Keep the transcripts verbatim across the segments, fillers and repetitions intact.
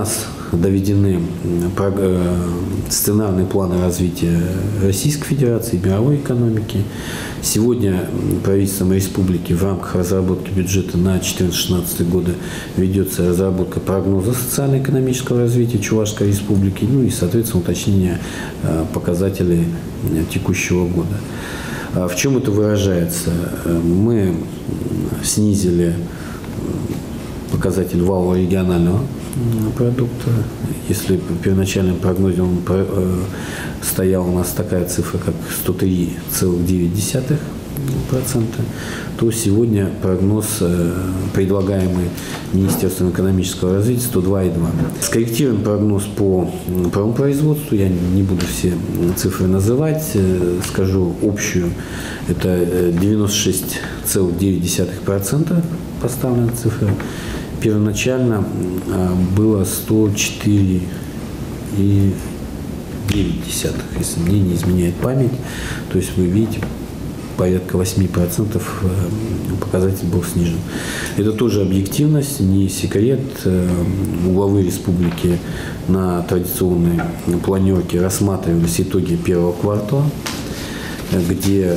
нас доведены сценарные планы развития Российской Федерации, мировой экономики. Сегодня правительством республики в рамках разработки бюджета на две тысячи четырнадцатый — две тысячи шестнадцатый годы ведется разработка прогноза социально-экономического развития Чувашской республики, ну и, соответственно, уточнение показателей текущего года. В чем это выражается? Мы снизили показатель валового регионального продукта. Если в первоначальном прогнозе он стоял у нас такая цифра, как сто три целых девять десятых процента, то сегодня прогноз, предлагаемый Министерством экономического развития, сто два и два десятых. Скорректируем прогноз по промопроизводству. Я не буду все цифры называть, скажу общую. Это девяносто шесть целых девять десятых процента поставлена цифра. Первоначально было сто четыре и девять десятых, если мне не изменяет память. То есть вы видите, порядка восемь процентов показатель был снижен. Это тоже объективность, не секрет. У главы республики на традиционной планерке рассматривались итоги первого квартала, где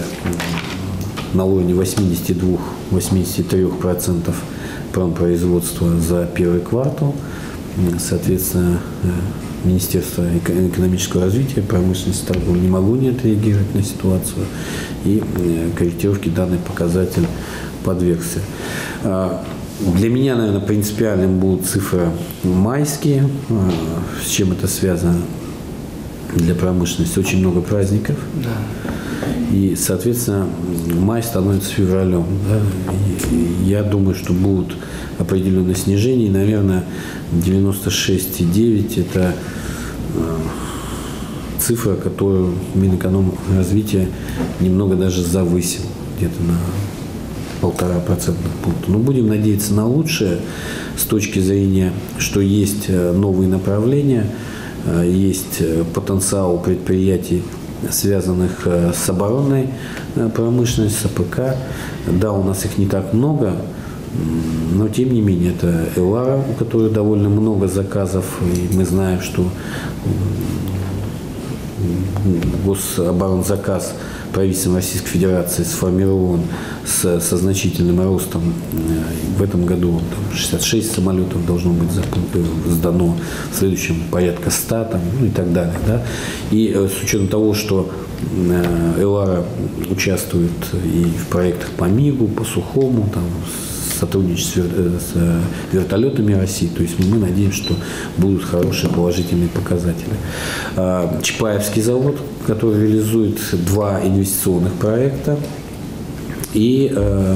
на уровне восьмидесяти двух — восьмидесяти трёх процентов промпроизводства за первый квартал. Соответственно, Министерство экономического развития, промышленности, торговли не могло не отреагировать на ситуацию, и корректировке данный показатель подвергся. Для меня, наверное, принципиальным будут цифры майские. С чем это связано для промышленности? Очень много праздников. Да. И, соответственно, май становится февралем. Да? И я думаю, что будут определенные снижения. И, наверное, девяносто шесть и девять – это цифра, которую Минэкономразвития немного даже завысил, где-то на полтора процентных пункта. Но будем надеяться на лучшее с точки зрения, что есть новые направления, есть потенциал предприятий, связанных с оборонной промышленностью, с АПК. Да, у нас их не так много, но тем не менее это Элара, у которой довольно много заказов, и мы знаем, что гособоронзаказ правительством Российской Федерации сформирован с, со значительным ростом. В этом году там, шестьдесят шесть самолетов должно быть сдано, в следующем порядка ста там, ну и так далее. Да? И с учетом того, что Элара участвует и в проектах по МИГу, по Сухому, там, сотрудничестве с вертолетами России. То есть мы надеемся, что будут хорошие положительные показатели. Чапаевский завод, который реализует два инвестиционных проекта. И,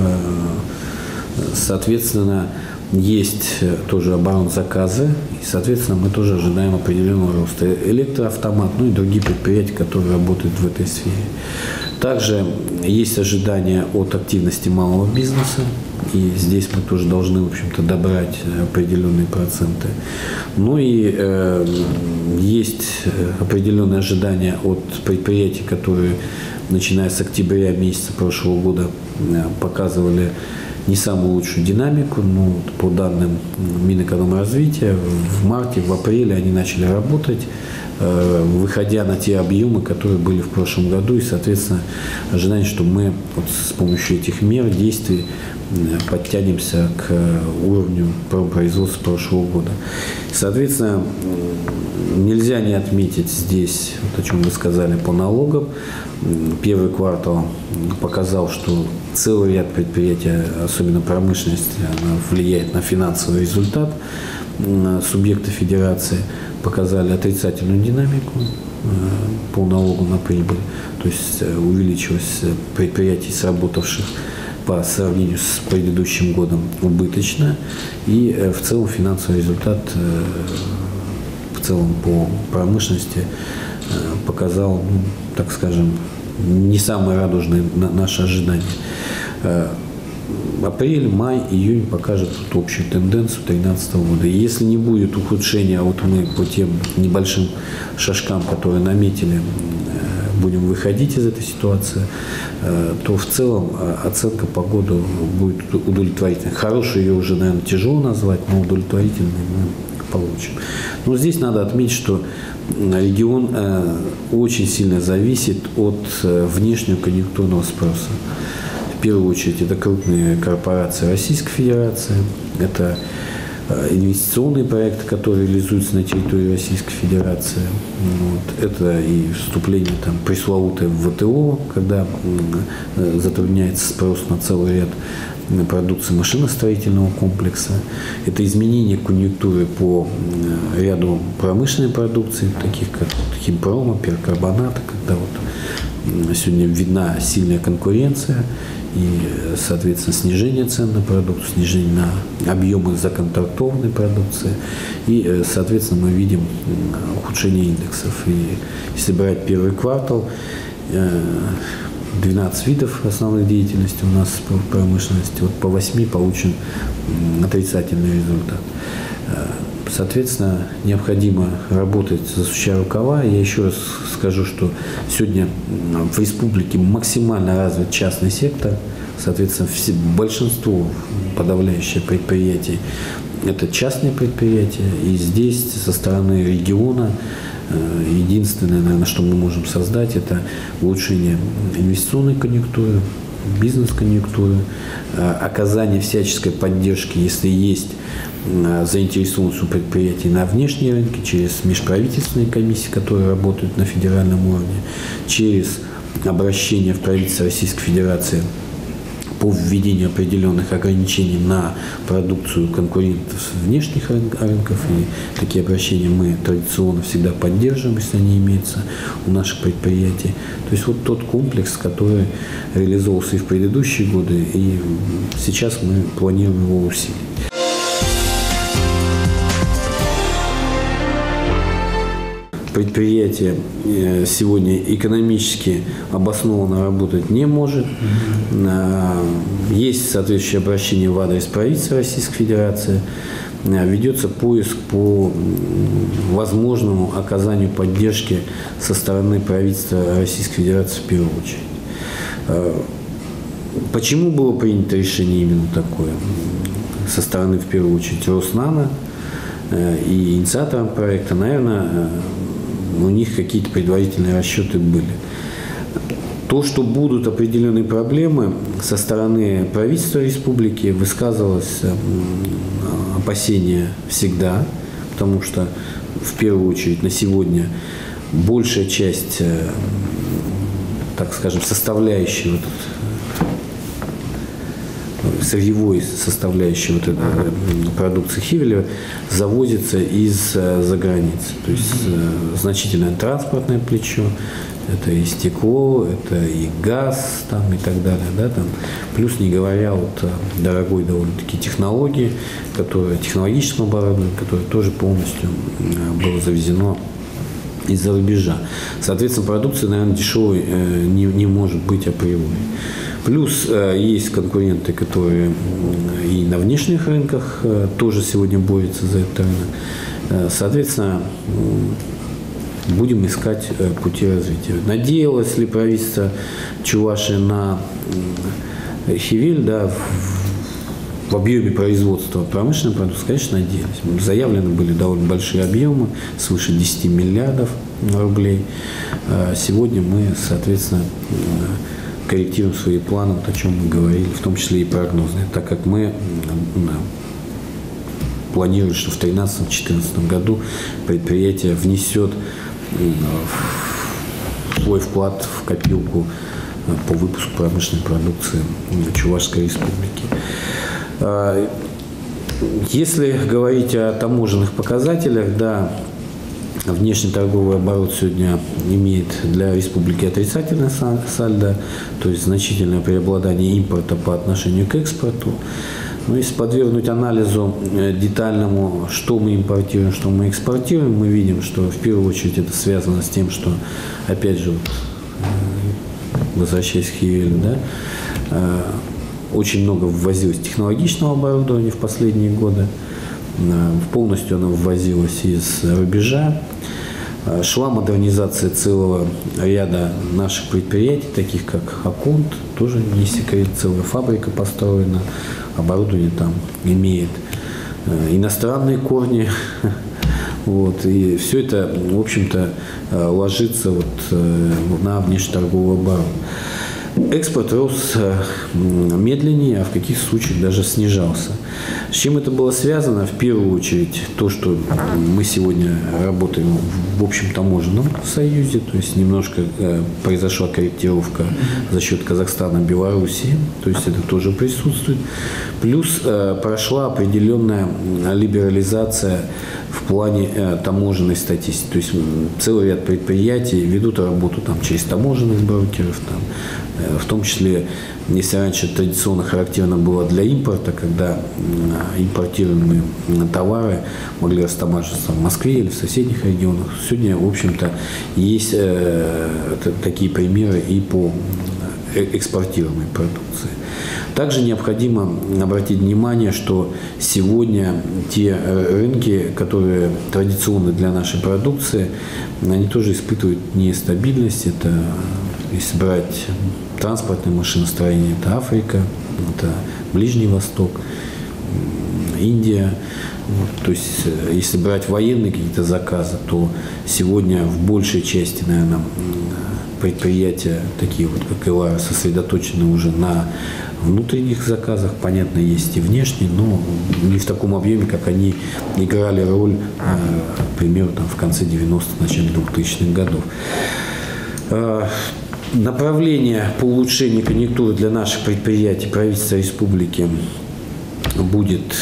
соответственно, есть тоже оборонзаказы. И, соответственно, мы тоже ожидаем определенного роста. Электроавтомат, ну и другие предприятия, которые работают в этой сфере. Также есть ожидания от активности малого бизнеса. И здесь мы тоже должны, в общем-то, добрать определенные проценты. Ну и э, есть определенные ожидания от предприятий, которые, начиная с октября месяца прошлого года, показывали не самую лучшую динамику. Ну, по данным Минэкономразвития, в марте, в апреле они начали работать, выходя на те объемы, которые были в прошлом году. И, соответственно, ожидание, что мы вот с помощью этих мер, действий подтянемся к уровню промпроизводства прошлого года. Соответственно, нельзя не отметить здесь, вот о чем вы сказали, по налогам. Первый квартал показал, что целый ряд предприятий, особенно промышленности, она влияет на финансовый результат. Субъекты федерации показали отрицательную динамику по налогу на прибыль. То есть увеличилось предприятий, сработавших по сравнению с предыдущим годом, убыточно. И в целом финансовый результат в целом по промышленности показал, ну, так скажем, не самые радужные наши ожидания. Апрель, май, июнь покажет тут общую тенденцию две тысячи тринадцатого года. И если не будет ухудшения, вот мы по тем небольшим шажкам, которые наметили, будем выходить из этой ситуации, то в целом оценка по году будет удовлетворительной. Хорошую ее уже, наверное, тяжело назвать, но удовлетворительной мы получим. Но здесь надо отметить, что регион очень сильно зависит от внешнего конъюнктурного спроса. В первую очередь это крупные корпорации Российской Федерации, это инвестиционные проекты, которые реализуются на территории Российской Федерации. Вот. Это и вступление там, пресловутое в ВТО, когда затрудняется спрос на целый ряд продукции машиностроительного комплекса. Это изменение конъюнктуры по ряду промышленной продукции, таких как химпрома, перкарбоната, когда вот сегодня видна сильная конкуренция и, соответственно, снижение цен на продукцию, снижение на объемы законтрактованной продукции. И, соответственно, мы видим ухудшение индексов. И если брать первый квартал, двенадцать видов основных деятельностей у нас в промышленности, вот по восьми получен отрицательный результат. Соответственно, необходимо работать, засучая рукава. Я еще раз скажу, что сегодня в республике максимально развит частный сектор. Соответственно, все, большинство, подавляющее предприятий – это частные предприятия. И здесь со стороны региона единственное, наверное, что мы можем создать, это улучшение инвестиционной конъюнктуры, бизнес-конъюнктуры, оказание всяческой поддержки, если есть заинтересованность у предприятий на внешние рынки, через межправительственные комиссии, которые работают на федеральном уровне, через обращение в правительство Российской Федерации по введению определенных ограничений на продукцию конкурентов с внешних рынков. И такие обращения мы традиционно всегда поддерживаем, если они имеются у наших предприятий. То есть вот тот комплекс, который реализовывался и в предыдущие годы, и сейчас мы планируем его усилить. Предприятие сегодня экономически обоснованно работать не может. Есть соответствующее обращение в адрес правительства Российской Федерации. Ведется поиск по возможному оказанию поддержки со стороны правительства Российской Федерации в первую очередь. Почему было принято решение именно такое? Со стороны, в первую очередь, Роснано и инициатором проекта, наверное, у них какие-то предварительные расчеты были. То, что будут определенные проблемы со стороны правительства республики, высказывалось опасение всегда, потому что, в первую очередь, на сегодня большая часть, так скажем, составляющей вот сырьевой составляющей вот этой продукции Хивеля завозится из-за границы. То есть значительное транспортное плечо, это и стекло, это и газ там, и так далее. Да, там. Плюс не говоря вот о дорогой довольно-таки технологии, которая, технологическом оборудовании, которое тоже полностью было завезено из-за рубежа. Соответственно, продукция, наверное, дешевой не, не может быть априори. Плюс э, есть конкуренты, которые и на внешних рынках э, тоже сегодня борются за этот рынок. Э, соответственно, э, будем искать э, пути развития. Надеялось ли правительство Чувашии на э, Хивель, да, в, в объеме производства промышленной продукции? Конечно, надеялись. Заявлены были довольно большие объемы, свыше десяти миллиардов рублей. Э, сегодня мы, соответственно, э, корректируем свои планы, вот о чем мы говорили, в том числе и прогнозные, так как мы планируем, что в две тысячи тринадцатом — две тысячи четырнадцатом году предприятие внесет свой вклад в копилку по выпуску промышленной продукции Чувашской Республики. Если говорить о таможенных показателях, да, внешнеторговый оборот сегодня имеет для республики отрицательное сальдо, то есть значительное преобладание импорта по отношению к экспорту. Но если подвергнуть анализу детальному, что мы импортируем, что мы экспортируем, мы видим, что в первую очередь это связано с тем, что, опять же, возвращаясь к Хивелю, да, очень много ввозилось технологичного оборудования в последние годы. Полностью она ввозилась из рубежа. Шла модернизация целого ряда наших предприятий, таких как Аконт, тоже не секрет, целая фабрика построена, оборудование там имеет иностранные корни. Вот, и все это, в общем-то, ложится вот на внешнеторговый оборот. Экспорт рос медленнее, а в каких случаях даже снижался. С чем это было связано? В первую очередь то, что мы сегодня работаем в общем таможенном союзе, то есть немножко произошла корректировка за счет Казахстана, Белоруссии, то есть это тоже присутствует. Плюс прошла определенная либерализация в плане э, таможенной статистики. То есть целый ряд предприятий ведут работу там, через таможенных брокеров, там, э, в том числе, если раньше традиционно характерно было для импорта, когда э, импортируемые товары могли растамаживаться в Москве или в соседних регионах, сегодня, в общем-то, есть э, такие примеры и по экспортируемой продукции. Также необходимо обратить внимание, что сегодня те рынки, которые традиционны для нашей продукции, они тоже испытывают нестабильность. Это, если брать транспортное машиностроение, это Африка, это Ближний Восток, Индия. Вот, то есть, если брать военные какие-то заказы, то сегодня в большей части, наверное, предприятия, такие вот как Элара, сосредоточены уже на внутренних заказах. Понятно, есть и внешние, но не в таком объеме, как они играли роль, к примеру, там, в конце девяностых, начале двухтысячных годов. Направление по улучшению конъюнктуры для наших предприятий правительства республики будет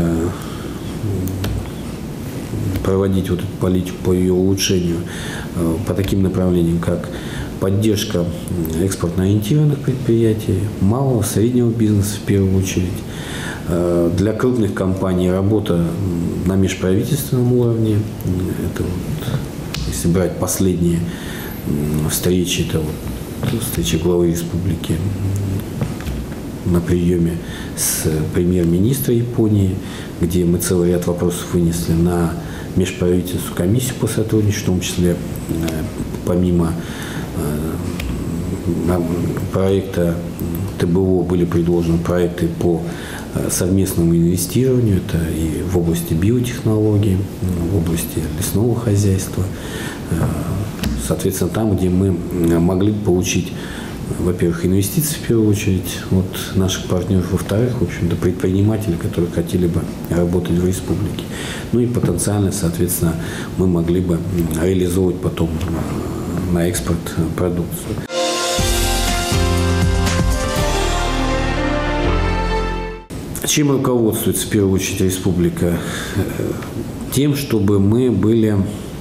проводить вот эту политику по ее улучшению по таким направлениям, как поддержка экспортно-ориентированных предприятий, малого, среднего бизнеса в первую очередь. Для крупных компаний работа на межправительственном уровне. Это вот, если брать последние встречи, это вот встреча главы республики на приеме с премьер-министром Японии, где мы целый ряд вопросов вынесли на межправительственную комиссию по сотрудничеству, в том числе помимо проекта Тэ Бэ О были предложены проекты по совместному инвестированию, это и в области биотехнологий, в области лесного хозяйства, соответственно, там, где мы могли получить, во-первых, инвестиции в первую очередь от наших партнеров, во-вторых, в общем-то, предпринимателей, которые хотели бы работать в республике. Ну и потенциально, соответственно, мы могли бы реализовывать потом на экспорт продукцию. Чем руководствуется в первую очередь республика? Тем, чтобы мы были,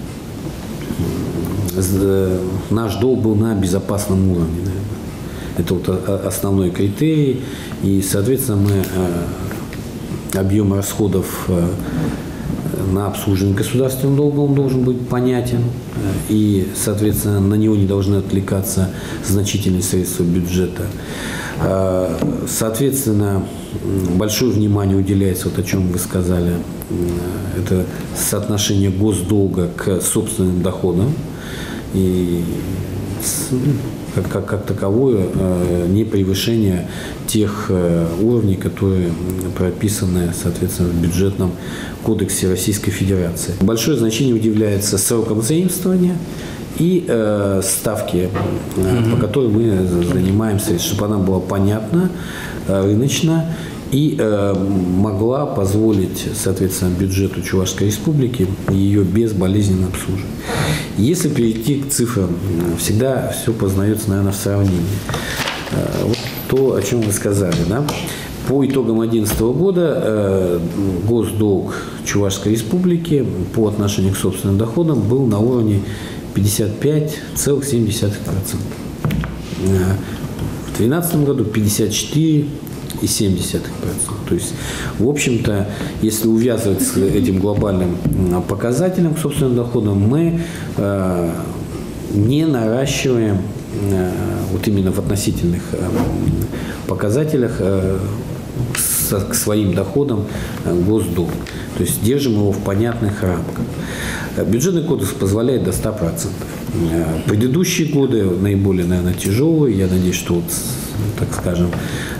наш долг был на безопасном уровне. Это вот основной критерий. И, соответственно, мы объем расходов на обслуживание государственного долга, он должен быть понятен. И, соответственно, на него не должны отвлекаться значительные средства бюджета. Соответственно, большое внимание уделяется, вот о чем вы сказали, это соотношение госдолга к собственным доходам. И как, как, как таковое не превышение тех уровней, которые прописаны, соответственно, в бюджетном кодексе Российской Федерации. Большое значение уделяется срокам заимствования и э, ставки, э, по которой мы занимаемся, чтобы она была понятна, э, рыночна и э, могла позволить, соответственно, бюджету Чувашской Республики ее безболезненно обслуживать. Если перейти к цифрам, всегда все познается, наверное, в сравнении. Э, вот то, о чем вы сказали, да? По итогам две тысячи одиннадцатого года э, госдолг Чувашской Республики по отношению к собственным доходам был на уровне пятьдесят пять целых семь десятых процента. В две тысячи двенадцатом году пятьдесят четыре целых семь десятых процента. То есть, в общем-то, если увязывать с этим глобальным показателем к собственным доходам, мы э, не наращиваем э, вот именно в относительных э, показателях э, с, к своим доходам э, госдолг. То есть держим его в понятных рамках. Бюджетный кодекс позволяет до ста процентов. Предыдущие годы наиболее, наверное, тяжелые. Я надеюсь, что, вот, так скажем,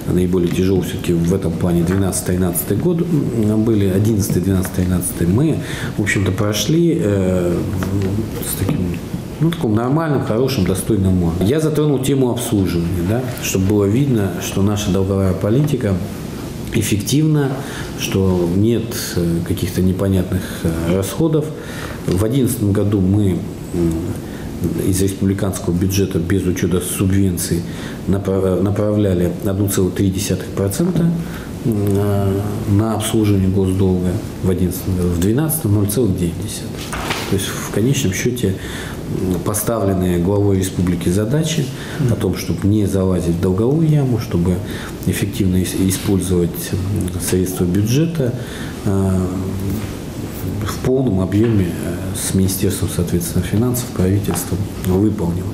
наиболее тяжелые все-таки в этом плане двенадцатый-тринадцатый год были, одиннадцатый, двенадцатый, тринадцатый. Мы, в общем-то, прошли э, с таким, ну, таком нормальным, хорошим, достойным уровнем. Я затронул тему обслуживания, да, чтобы было видно, что наша долговая политика эффективна, что нет каких-то непонятных расходов. В две тысячи одиннадцатом году мы из республиканского бюджета без учета субвенций направляли одна целая три десятых процента на обслуживание госдолга в две тысячи одиннадцатом году, в две тысячи двенадцатом ноль целых девять десятых. То есть в конечном счете поставленные главой республики задачи о том, чтобы не залазить в долговую яму, чтобы эффективно использовать средства бюджета в полном объеме с Министерством, соответственно, финансов, правительством выполнено.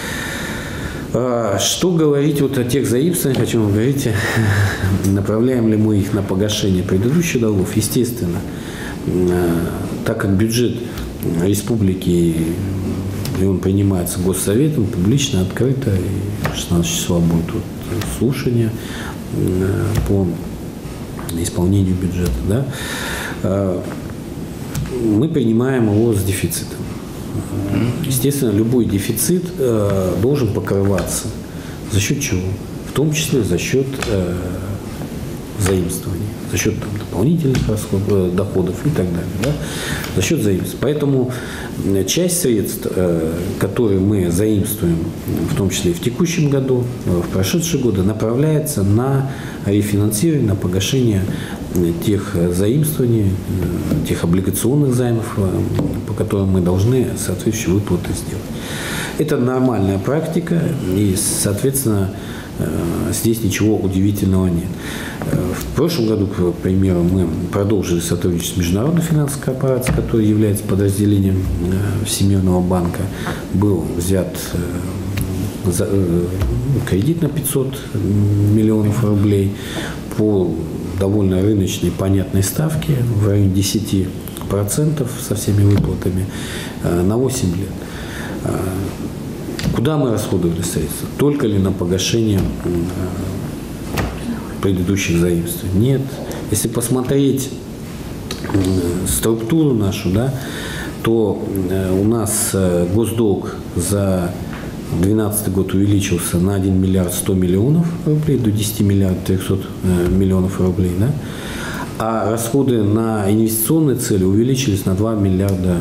Что говорить вот о тех заимствованиях, о чем вы говорите, направляем ли мы их на погашение предыдущих долгов? Естественно, так как бюджет республики, и он принимается Госсоветом, публично, открыто, и шестнадцатого числа будет вот слушание по исполнению бюджета, да, мы принимаем его с дефицитом. Естественно, любой дефицит э, должен покрываться. За счет чего? В том числе за счет э, заимствований, за счет там, дополнительных расходов, доходов и так далее. Да? За счет заимствований. Поэтому часть средств, э, которые мы заимствуем, в том числе и в текущем году, в прошедшие годы, направляется на рефинансирование, на погашение тех заимствований, тех облигационных займов, по которым мы должны соответствующие выплаты сделать. Это нормальная практика, и, соответственно, здесь ничего удивительного нет. В прошлом году, к примеру, мы продолжили сотрудничество с Международной финансовой корпорацией, которая является подразделением Всемирного банка. Был взят кредит на пятьсот миллионов рублей по довольно рыночной, понятной ставке в районе десяти процентов со всеми выплатами на восемь лет. Куда мы расходовали средства? Только ли на погашение предыдущих заимствований? Нет. Если посмотреть структуру нашу, да, то у нас госдолг за две тысячи двенадцатый год увеличился на один миллиард сто миллионов рублей до десяти миллиардов трехсот миллионов рублей, да? А расходы на инвестиционные цели увеличились на два миллиарда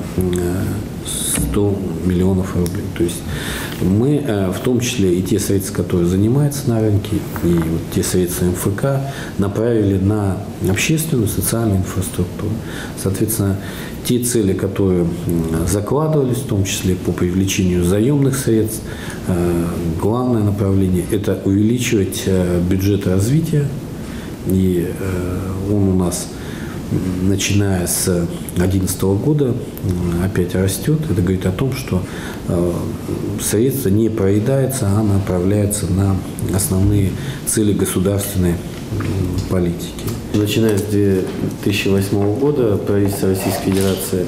сто миллионов рублей. То есть мы, в том числе и те средства, которые занимаются на рынке, и вот те средства эм эф ка направили на общественную, социальную инфраструктуру. Соответственно, те цели, которые закладывались, в том числе по привлечению заемных средств, главное направление – это увеличивать бюджет развития. И он у нас, начиная с две тысячи одиннадцатого года, опять растет. Это говорит о том, что средства не проедаются, а направляются на основные цели государственной политики. Начиная с две тысячи восьмого года правительство Российской Федерации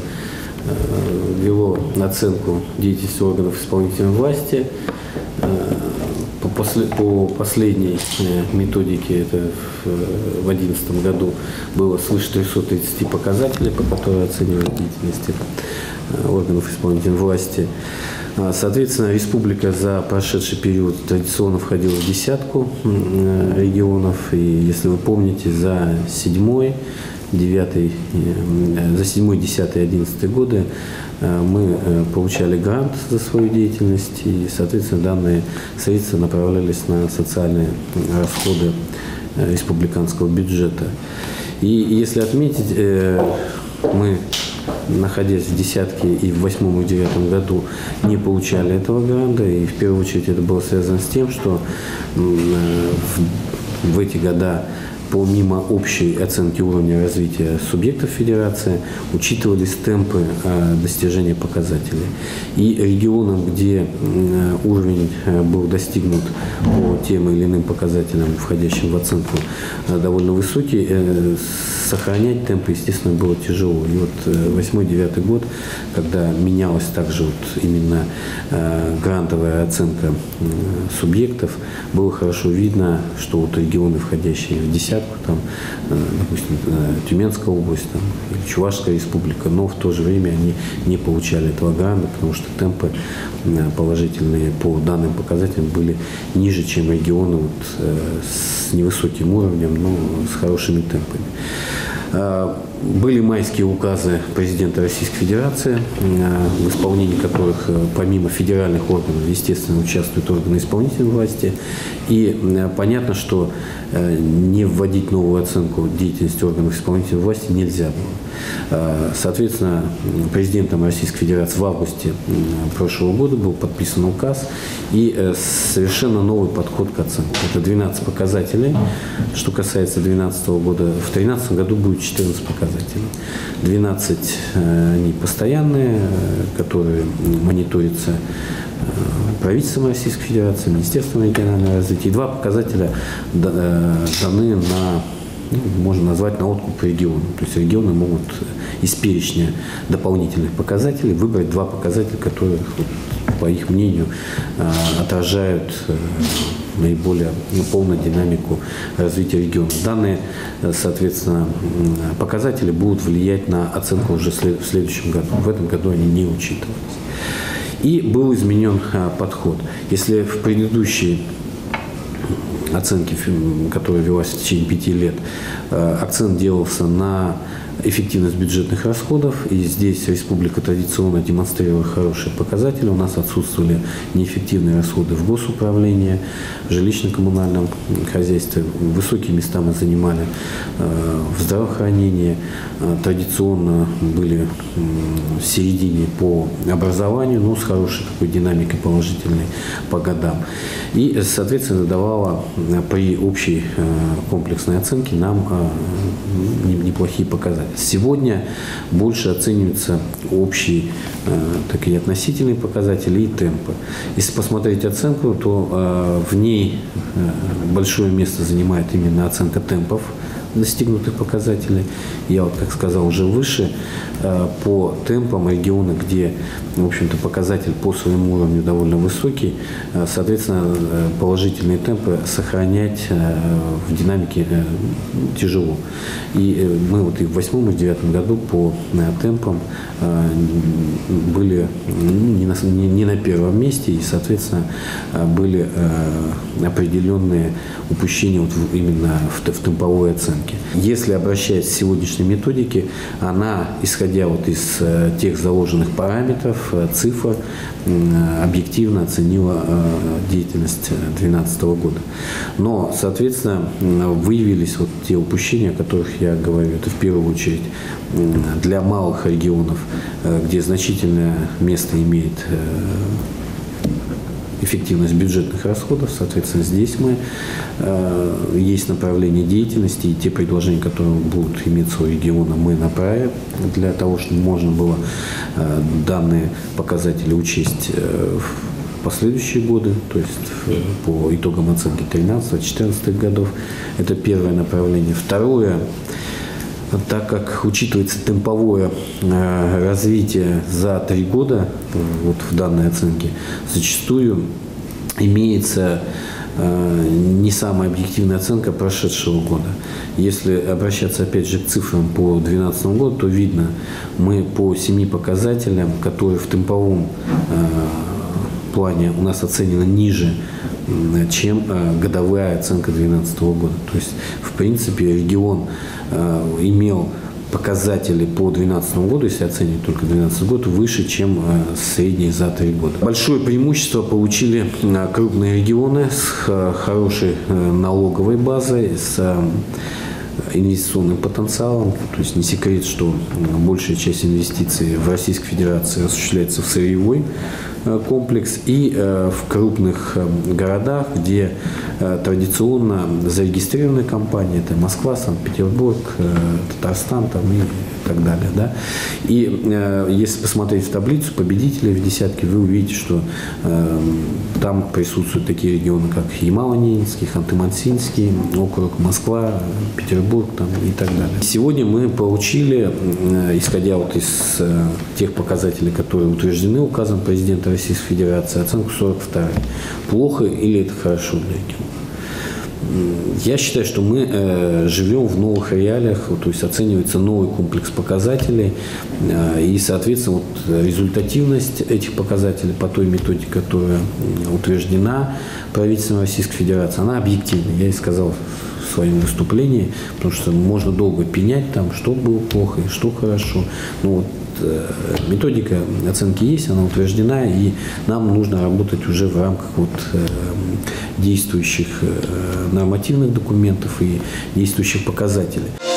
ввело оценку деятельности органов исполнительной власти. По, после, по последней методике, это в две тысячи одиннадцатом году было свыше трёхсот тридцати показателей, по которым оценивают деятельность органов исполнительной власти. Соответственно, республика за прошедший период традиционно входила в десятку регионов. И, если вы помните, за седьмой, девятый, за седьмой, десятый, одиннадцатый годы мы получали грант за свою деятельность, и, соответственно, данные средства направлялись на социальные расходы республиканского бюджета. И если отметить, мы, находясь в десятке и в восьмом и девятом году, не получали этого гранта, и в первую очередь это было связано с тем, что в, в эти года помимо общей оценки уровня развития субъектов федерации, учитывались темпы достижения показателей. И регионам, где уровень был достигнут по тем или иным показателям, входящим в оценку, довольно высокий, сохранять темпы, естественно, было тяжело. И вот восьмой-девятый год, когда менялась также вот именно грантовая оценка субъектов, было хорошо видно, что вот регионы, входящие в десятку, там, допустим, Тюменская область там, или Чувашская республика, но в то же время они не получали этого гранта, потому что темпы положительные по данным показателям были ниже, чем регионы вот, с невысоким уровнем, но с хорошими темпами. Были майские указы президента Российской Федерации, в исполнении которых помимо федеральных органов, естественно, участвуют органы исполнительной власти. И понятно, что не вводить новую оценку деятельности органов исполнительной власти нельзя было. Соответственно, президентом Российской Федерации в августе прошлого года был подписан указ и совершенно новый подход к оценке. Это двенадцать показателей. Что касается две тысячи двенадцатого года, в две тысячи тринадцатом году будет четырнадцать показателей. двенадцать они постоянные, которые мониторятся правительством Российской Федерации, Министерством регионального развития. И два показателя даны на, ну, можно назвать, на откуп региону. То есть регионы могут из перечня дополнительных показателей выбрать два показателя, которые, по их мнению, отражают наиболее полную динамику развития региона. Данные, соответственно, показатели будут влиять на оценку уже в следующем году. В этом году они не учитывались. И был изменен подход. Если в предыдущей оценке, которая велась в течение пяти лет, акцент делался на эффективность бюджетных расходов, и здесь республика традиционно демонстрировала хорошие показатели. У нас отсутствовали неэффективные расходы в госуправлении, в жилищно-коммунальном хозяйстве. Высокие места мы занимали в здравоохранении, традиционно были в середине по образованию, но с хорошей такой динамикой положительной по годам. И, соответственно, давала при общей комплексной оценке нам неплохие показатели. Сегодня больше оцениваются общие, так и относительные показатели и темпы. Если посмотреть оценку, то в ней большое место занимает именно оценка темпов достигнутых показателей. Я, вот, как сказал уже выше, по темпам региона, где, в общем-то, показатель по своему уровню довольно высокий, соответственно, положительные темпы сохранять в динамике тяжело. И мы вот и в восьмом, и в девятом году по темпам были не на, не на первом месте, и, соответственно, были определенные упущения вот именно в, в темповой оценке. Если обращаясь к сегодняшней методике, она, исходя вот из тех заложенных параметров, цифр, объективно оценила деятельность две тысячи двенадцатого года. Но, соответственно, выявились вот те упущения, о которых я говорю. Это в первую очередь для малых регионов, где значительное место имеет эффективность бюджетных расходов. Соответственно, здесь мы э, есть направление деятельности, и те предложения, которые будут иметься у региона, мы направим для того, чтобы можно было э, данные показатели учесть э, в последующие годы, то есть э, по итогам оценки тринадцатого-четырнадцатого годов. Это первое направление. Второе, так как учитывается темповое э, развитие за три года э, вот в данной оценке, зачастую имеется э, не самая объективная оценка прошедшего года. Если обращаться опять же к цифрам по две тысячи двенадцатому году, то видно, мы по семи показателям, которые в темповом э, плане у нас оценены ниже, чем э, годовая оценка две тысячи двенадцатого года. То есть, в принципе, регион э, имел показатели по две тысячи двенадцатому году, если оценивать только две тысячи двенадцатый год, выше, чем э, средние за три года. Большое преимущество получили э, крупные регионы с э, хорошей э, налоговой базой, с э, инвестиционным потенциалом. То есть не секрет, что большая часть инвестиций в Российской Федерации осуществляется в сырьевой комплекс, и в крупных городах, где традиционно зарегистрированы компании, это Москва, Санкт-Петербург, Татарстан там, и так далее. Да? И э, если посмотреть в таблицу победителей в десятке, вы увидите, что э, там присутствуют такие регионы, как Ямало-Ненецкий, Ханты-Мансийский округ, Москва, Петербург там, и так далее. Сегодня мы получили, э, исходя вот из э, тех показателей, которые утверждены указом президента Российской Федерации, оценку сорок два. Плохо или это хорошо для региона? Я считаю, что мы э, живем в новых реалиях, то есть оценивается новый комплекс показателей, э, и, соответственно, вот, результативность этих показателей по той методике, которая утверждена правительством Российской Федерации, она объективна, я и сказал в своем выступлении, потому что можно долго пенять, там, что было плохо и что хорошо. Но вот, э, методика оценки есть, она утверждена, и нам нужно работать уже в рамках вот, э, действующих э, нормативных документов и действующих показателей.